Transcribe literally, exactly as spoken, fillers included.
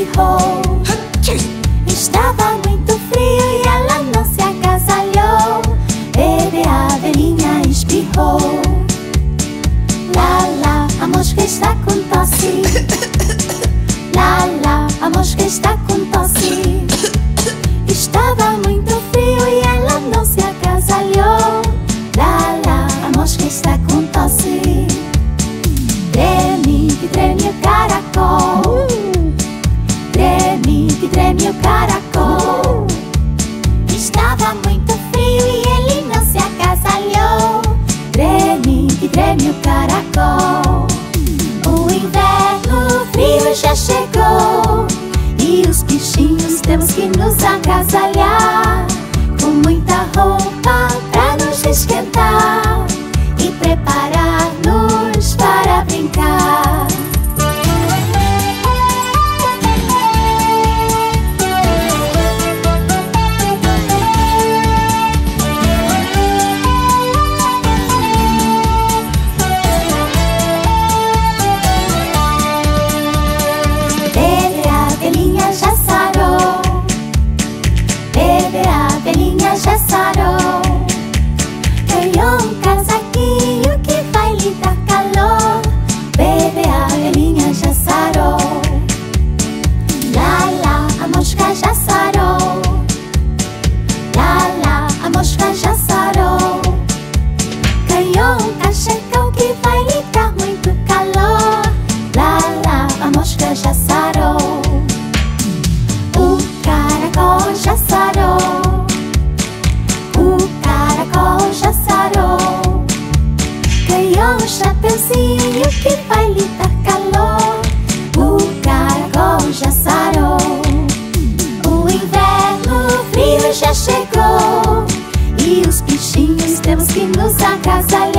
espirrou. Estava muito frio e ela não se agasalhou. Bebê, a abelhinha espirrou. Lá, lá, a mosca está com tosse. Lá, lá, a mosca está com tosse. Estava muito frio e ela não se agasalhou. Lá, lá, a mosca está com tosse. Treme, que treme o caracol. Treme, que treme o caracol. Estava muito frio e ele não se agasalhou. Treme, que treme o caracol. O inverno frio já chegou e os bichinhos temos que nos agasalhar, com muita roupa pra nos esquentar e preparar-nos para brincar. Bebê, a abelhinha já sarou. Bebê, a abelhinha já sarou. Ganhou um casaquinho que vai lhe dar calor. Bebê, a abelhinha já sarou. Lá, lá, a mosca já sarou. Lá, lá, a mosca já sarou. Ganhou um cachecol que vai lhe dar muito calor. Lá, lá, a mosca já sarou. O caracol já sarou. O caracol já sarou. Ganhou um chapeuzinho que vai lhe dar calor. O caracol já sarou. O inverno frio já chegou e os bichinhos temos que nos agasalhar,